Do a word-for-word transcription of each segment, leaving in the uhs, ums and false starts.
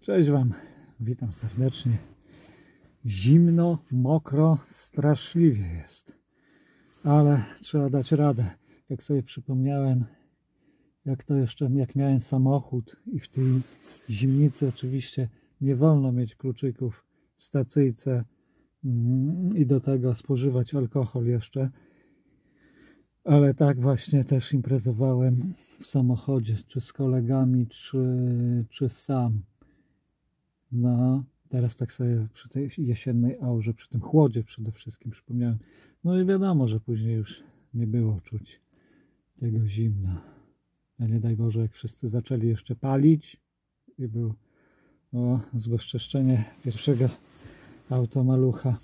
Cześć Wam, witam serdecznie. Zimno, mokro, straszliwie jest, ale trzeba dać radę. Jak sobie przypomniałem, jak to jeszcze, jak miałem samochód i w tej zimnicy oczywiście nie wolno mieć kluczyków w stacyjce i do tego spożywać alkohol jeszcze, ale tak właśnie też imprezowałem w samochodzie, czy z kolegami, czy, czy sam. No, teraz tak sobie przy tej jesiennej aurze, przy tym chłodzie przede wszystkim przypomniałem. No i wiadomo, że później już nie było czuć tego zimna. A nie daj Boże, jak wszyscy zaczęli jeszcze palić i był o, zbezczeszczenie pierwszego automalucha.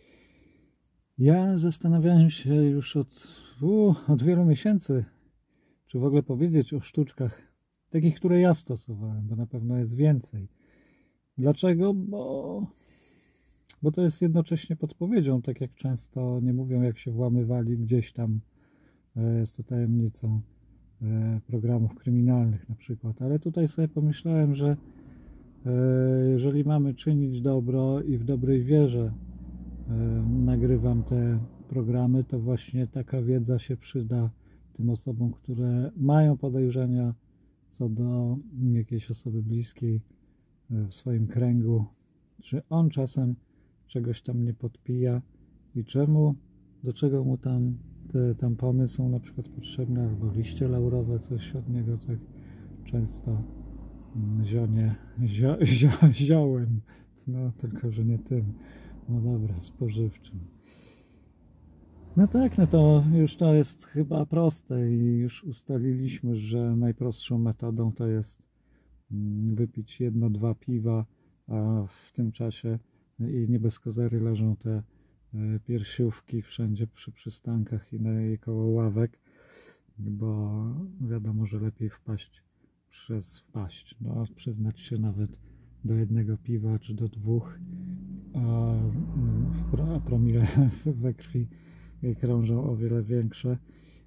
Ja zastanawiałem się już od, u, od wielu miesięcy, czy w ogóle powiedzieć o sztuczkach takich, które ja stosowałem, bo na pewno jest więcej. Dlaczego? Bo, bo to jest jednocześnie podpowiedzią, tak jak często nie mówią, jak się włamywali gdzieś tam, jest to tajemnicą programów kryminalnych na przykład, ale tutaj sobie pomyślałem, że jeżeli mamy czynić dobro i w dobrej wierze nagrywam te programy, to właśnie taka wiedza się przyda tym osobom, które mają podejrzenia co do jakiejś osoby bliskiej w swoim kręgu, czy on czasem czegoś tam nie podpija i czemu, do czego mu tam te tampony są na przykład potrzebne, albo liście laurowe, coś od niego tak często zionie, zio, zio, ziołem, no tylko, że nie tym, no dobra, spożywczym. No tak, no to już to jest chyba proste i już ustaliliśmy, że najprostszą metodą to jest wypić jedno, dwa piwa, a w tym czasie i nie bez kozery leżą te piersiówki wszędzie przy przystankach i, na, i koło ławek, bo wiadomo, że lepiej wpaść przez wpaść, no, przyznać się nawet do jednego piwa czy do dwóch, a, a promile we krwi krążą o wiele większe.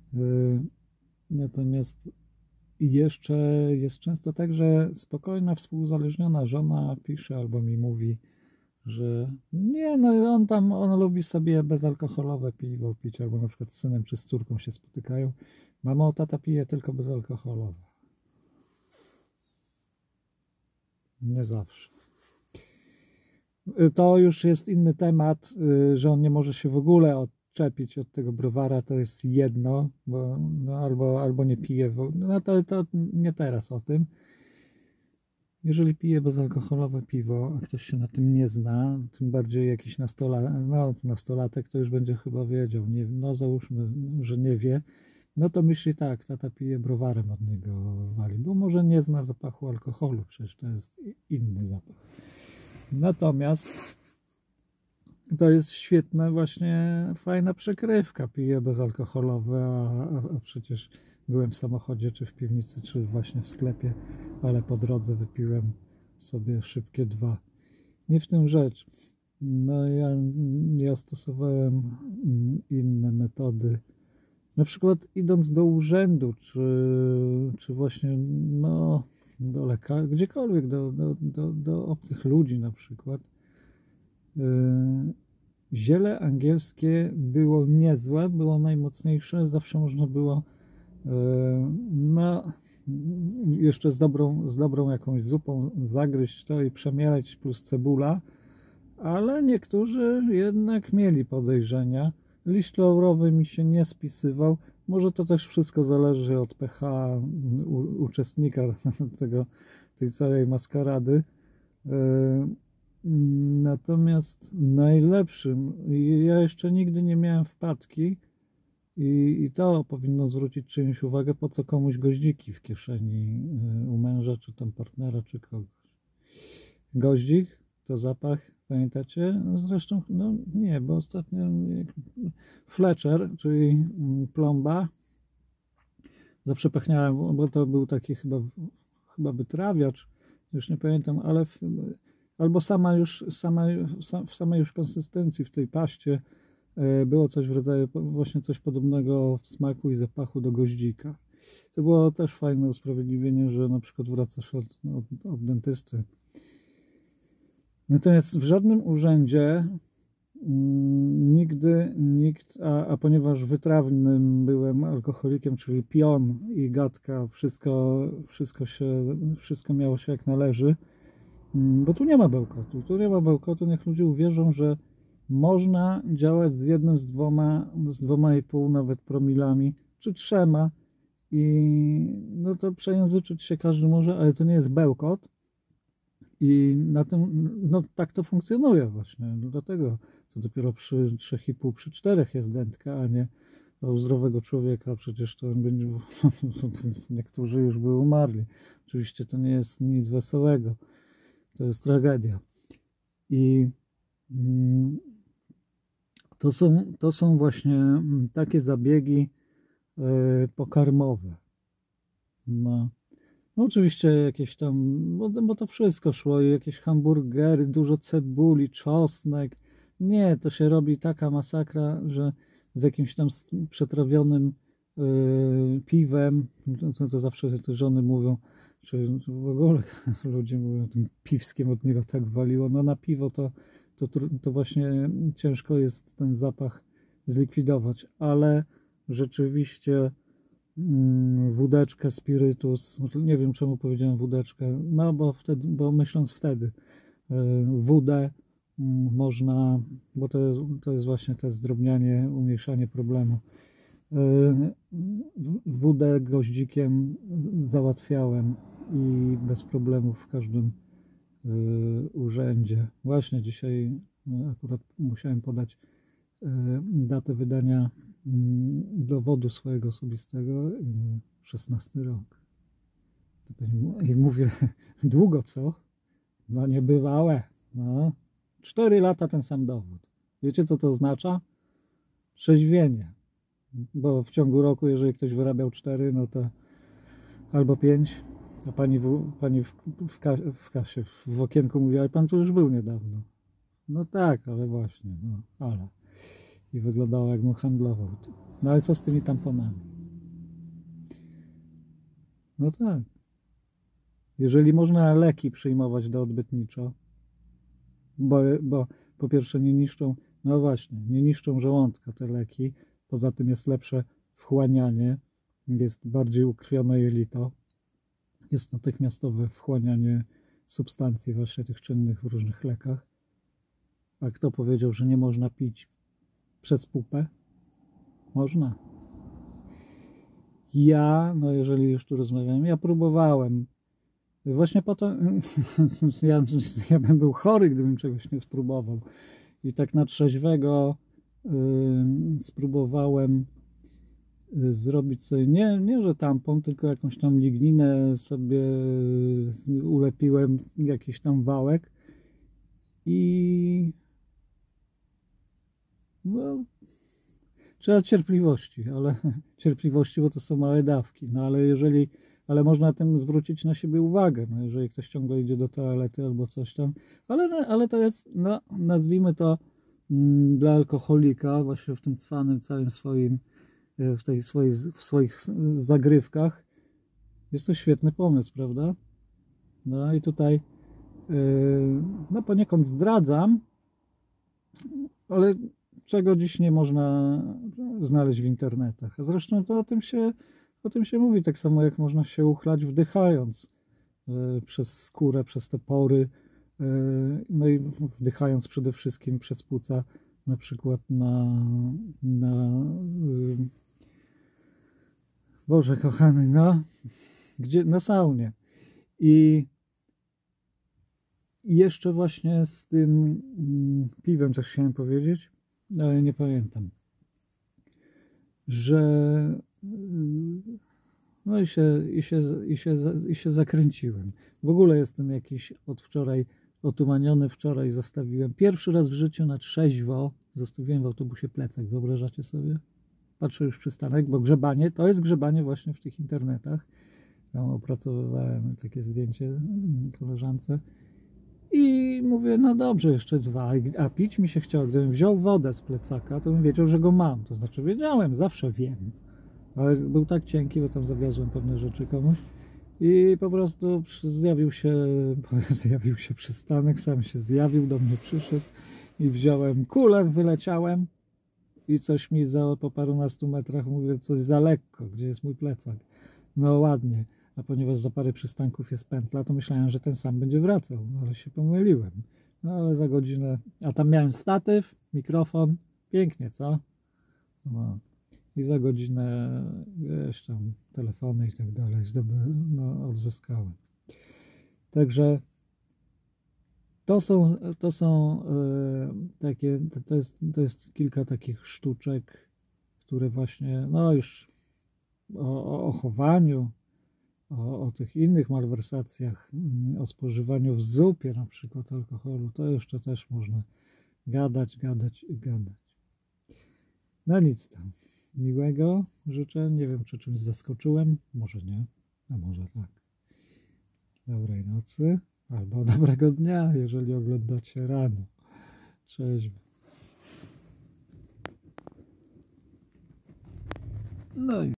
Natomiast i jeszcze jest często tak, że spokojna, współuzależniona żona pisze albo mi mówi, że nie, no on tam, on lubi sobie bezalkoholowe piwo pić, albo na przykład z synem czy z córką się spotykają. Mamo, tata pije tylko bezalkoholowe. Nie zawsze. To już jest inny temat, że on nie może się w ogóle odczepić od tego browara, to jest jedno, bo no albo, albo nie pije, no to, to nie teraz o tym. Jeżeli pije bezalkoholowe piwo, a ktoś się na tym nie zna, tym bardziej jakiś nastolatek, no nastolatek to już będzie chyba wiedział, nie, no załóżmy, że nie wie, no to myśli tak, tata pije browarem od niego wali, bo może nie zna zapachu alkoholu, przecież to jest inny zapach. Natomiast to jest świetna właśnie, fajna przykrywka, piję bezalkoholowe, a, a, a przecież byłem w samochodzie, czy w piwnicy, czy właśnie w sklepie, ale po drodze wypiłem sobie szybkie dwa. Nie w tym rzecz. No ja, ja stosowałem inne metody. Na przykład idąc do urzędu, czy, czy właśnie no, do lekarza, gdziekolwiek, do, do, do, do obcych ludzi na przykład. Yy, ziele angielskie było niezłe, było najmocniejsze, zawsze można było no jeszcze z dobrą, z dobrą jakąś zupą zagryźć to i przemielać, plus cebula, ale niektórzy jednak mieli podejrzenia. Liść laurowy mi się nie spisywał, może to też wszystko zależy od pH u, uczestnika tego, tej całej maskarady. Natomiast najlepszym, ja jeszcze nigdy nie miałem wpadki, I, I to powinno zwrócić czyjąś uwagę, po co komuś goździki w kieszeni u męża, czy tam partnera, czy kogoś. Goździk to zapach, pamiętacie? Zresztą, no nie, bo ostatnio Fletcher, czyli plomba, zawsze pachniałem, bo to był taki chyba, chyba wytrawiacz, już nie pamiętam, ale w, albo sama już, sama, w samej już konsystencji w tej paście było coś w rodzaju, właśnie coś podobnego w smaku i zapachu do goździka. To było też fajne usprawiedliwienie, że na przykład wracasz od, od, od dentysty Natomiast w żadnym urzędzie nigdy nikt, a, a ponieważ wytrawnym byłem alkoholikiem, czyli pion i gadka, wszystko, wszystko, się, wszystko miało się jak należy, bo tu nie ma bełkotu, tu nie ma bełkotu, niech ludzie uwierzą, że można działać z jednym, z dwoma, z dwoma i pół nawet promilami, czy trzema i no to przejęzyczyć się każdy może, ale to nie jest bełkot i na tym, no tak to funkcjonuje właśnie, no dlatego to dopiero przy trzech i pół, przy czterech jest dętka, a nie u zdrowego człowieka, przecież to będzie, niektórzy już by umarli. Oczywiście to nie jest nic wesołego, to jest tragedia. I to są, to są właśnie takie zabiegi pokarmowe. No. No oczywiście jakieś tam, bo, bo to wszystko szło, jakieś hamburgery, dużo cebuli, czosnek. Nie, to się robi taka masakra, że z jakimś tam przetrawionym yy, piwem, to, to zawsze te żony mówią, czy w ogóle ludzie mówią, tym piwskiem od niego tak waliło. No na piwo to, to, to właśnie ciężko jest ten zapach zlikwidować, ale rzeczywiście wódeczkę, spirytus, nie wiem czemu powiedziałem wódeczkę, no bo wtedy, bo myśląc wtedy, wódę można, bo to, to jest właśnie to zdrobnianie, umniejszanie problemu. Wódę goździkiem załatwiałem i bez problemów w każdym urzędzie. Właśnie dzisiaj akurat musiałem podać datę wydania dowodu swojego osobistego, szesnasty rok. I mówię, długo co? No niebywałe. No, cztery lata ten sam dowód. Wiecie co to oznacza? Trzeźwienie. Bo w ciągu roku, jeżeli ktoś wyrabiał cztery, no to albo pięć, a pani w, pani w, w, kasie, w kasie, w okienku mówi, ale pan tu już był niedawno. No tak, ale właśnie, no ale. I wyglądało jakbym handlował. No ale co z tymi tamponami? No tak. Jeżeli można leki przyjmować do odbytniczo, bo, bo po pierwsze nie niszczą, no właśnie, nie niszczą żołądka te leki, poza tym jest lepsze wchłanianie, jest bardziej ukrwione jelito, jest natychmiastowe wchłanianie substancji właśnie tych czynnych w różnych lekach. A kto powiedział, że nie można pić przez pupę? Można. Ja, no jeżeli już tu rozmawiamy, ja próbowałem. Właśnie po to, ja, ja bym był chory, gdybym czegoś nie spróbował. I tak na trzeźwego y, spróbowałem y, zrobić sobie, nie, nie że tampon, tylko jakąś tam ligninę sobie ulepiłem, jakiś tam wałek i no, trzeba cierpliwości, ale cierpliwości, bo to są małe dawki, no ale jeżeli, ale można tym zwrócić na siebie uwagę, no jeżeli ktoś ciągle idzie do toalety albo coś tam, ale, ale to jest, no nazwijmy to mm, dla alkoholika, właśnie w tym cwanym całym swoim, w tej swojej, w swoich zagrywkach, jest to świetny pomysł, prawda? No i tutaj yy, no poniekąd zdradzam, ale czego dziś nie można znaleźć w internetach. A zresztą to o tym się, o tym się mówi, tak samo jak można się uchlać wdychając y, przez skórę, przez te pory, y, no i wdychając przede wszystkim przez płuca, na przykład na, na y, Boże kochany, no, gdzie, na saunie. I jeszcze właśnie z tym y, piwem coś chciałem powiedzieć, ale nie pamiętam, że no i się, i się, i się, i się zakręciłem. W ogóle jestem jakiś od wczoraj otumaniony. Wczoraj zostawiłem pierwszy raz w życiu na trzeźwo, zostawiłem w autobusie plecak, wyobrażacie sobie? Patrzę już przystanek, bo grzebanie, to jest grzebanie właśnie w tych internetach. Ja opracowywałem takie zdjęcie koleżance. I mówię, no dobrze, jeszcze dwa, a pić mi się chciało. Gdybym wziął wodę z plecaka, to bym wiedział, że go mam. To znaczy wiedziałem, zawsze wiem. Ale był tak cienki, bo tam zawiozłem pewne rzeczy komuś. I po prostu zjawił się, zjawił się przystanek, sam się zjawił, do mnie przyszedł i wziąłem kulę, wyleciałem i coś mi za, po parunastu metrach mówię, coś za lekko, gdzie jest mój plecak. No ładnie, a ponieważ za parę przystanków jest pętla, to myślałem, że ten sam będzie wracał, no ale się pomyliłem. No ale za godzinę, a tam miałem statyw, mikrofon, pięknie, co? No. I za godzinę wiesz, tam telefony i tak dalej zdobyłem, no, odzyskałem. Także to są, to są e, takie, to, to, jest, to jest kilka takich sztuczek, które właśnie, no już o, o chowaniu, o, o tych innych malwersacjach, o spożywaniu w zupie na przykład alkoholu, to jeszcze też można gadać, gadać i gadać. No nic tam. Miłego życzę. Nie wiem, czy czymś zaskoczyłem. Może nie, a może tak. Dobrej nocy albo dobrego dnia, jeżeli oglądacie rano. Cześć. No i